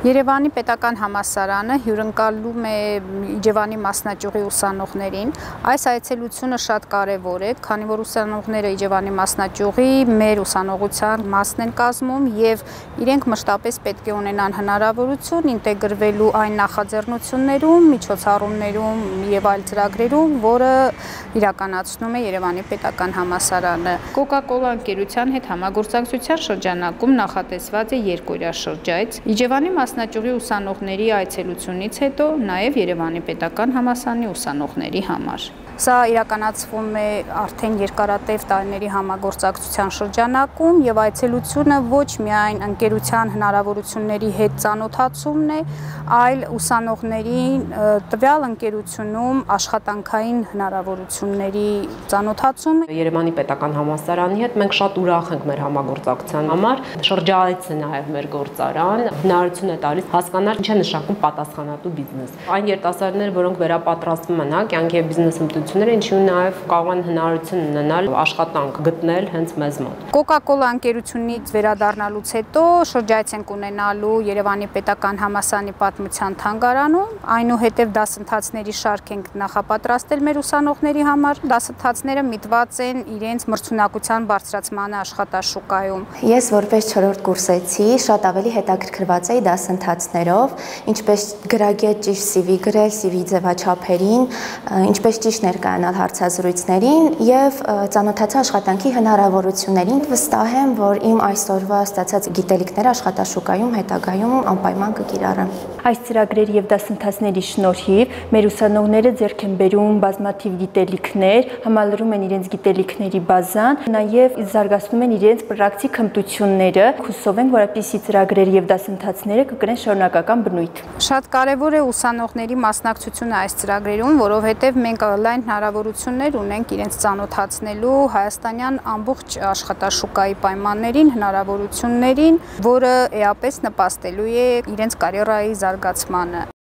Երևանի պետական համալսարանը հյուրընկալում է Իջևանի մասնաճյուղի ուսանողներին։ Այս այցելությունը շատ կարևոր է, քանի որ ուսանողները Իջևանի մասնաճյուղի մեր ուսանողության մասն են կազմում եւ իրենք մշտապես պետք է ունենան հնարավորություն ինտեգրվելու այն նախաձեռնություններում, միջոցառումներում եւ այլ ծրագրերում, որը իրականացնում է Երևանի պետական համալսարանը։ Coca-Cola ընկերության հետ համագործակցության շրջանակում նախատեսված է երկօրյա շրջայց Իջևանի մասնաճյուղի ուսանողների այցելությունից հետո նաև Երևանի պետական համալսարանի ուսանողների համար։ Սա իրականացվում է արդեն երկարատև տարիների համագործակցության շրջանակում եւ այցելությունը ոչ միայն ընկերության հնարավորությունների հետ ծանոթացումն է, այլ ուսանողներին տվյալ ընկերությունում աշխատանքային հնարավորությունների ծանոթացումը։ Երևանի պետական համալսարանի հետ մենք շատ ուրախ ենք մեր համագործակցության համար։ Շրջայցը նաև մեր գործարան հնարավորություն է տալիս հասկանալ ինչ է նշանակում պատասխանատու բիզնես։ Այն երիտասարդները, որոնք վերապատրաստվում են կյանքի եւ բիզնես ինչու նաև կարող են հնարավորություն ունենալ աշխատանք գտնել հենց մեզ մոտ։ Coca-Cola ընկերությունից վերադառնալուց հետո շրջայց ենք ունենալու Երևանի պետական համալսարանի պատմության թանգարանում, այնուհետև դասընթացների շարք ենք նախապատրաստել մեր ուսանողների համար։ Դասընթացները միտված են իրենց մրցունակության բարձրացման աշխատաշուկայում։ Ես որպես 4-րդ կուրսեցի շատ ավելի հետաքրքրված էի դասընթացներով, ինչպես գրագետ ճիշտ CV գրել, CV ձևաչափերին, ինչպես ճիշտ ներկայանալ հարցազրույցներին եւ ծանոթացա աշխատանքի հնարավորություններին։ Վստահ եմ, որ իմ այսօրվա ստացած գիտելիքները աշխատաշուկայում հետագայում անպայման կկիրառեմ։ Այս ծրագրերի եւ դասընթացների շնորհիվ մեր ուսանողները ձեռք են բերում բազմաթիվ գիտելիքներ, համալրում են իրենց գիտելիքների բազան, նաեւ զարգացնում են իրենց պրակտիկ հմտությունները։ Հուսով ենք, որ այդպիսի ծրագրեր եւ դասընթացները կկրեն շարունակական բնույթ։ Շատ կարեւոր է ուսանողների մասնակցությունը այս ծրագրերում, որովհետեւ մենք լայն հնարավորություններ ունենք իրենց ծանոթացնելու հայաստանյան ամբողջ աշխատաշուկայի պայմաններին, հնարավորություններին, որը էապես նպաստելու է իրենց կարիերայի զարգացմանը։